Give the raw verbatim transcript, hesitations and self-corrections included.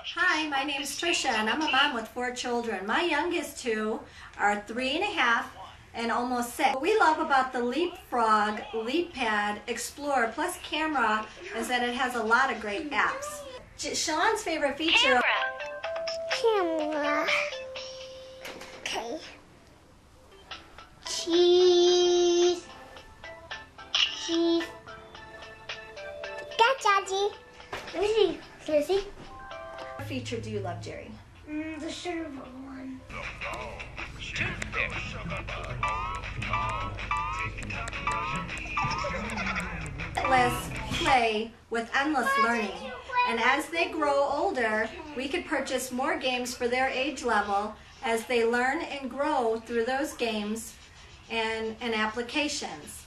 Hi, my name is Trisha and I'm a mom with four children. My youngest two are three and a half and almost six. What we love about the LeapFrog LeapPad Explorer Plus camera is that it has a lot of great apps. J Sean's favorite feature... Camera. Okay. Cheese. Cheese. Got Daddy. Let me see. Can I see? What feature do you love, Jerry? Mm, the server one. Let's play with endless learning. And as they grow older, we could purchase more games for their age level as they learn and grow through those games and, and applications.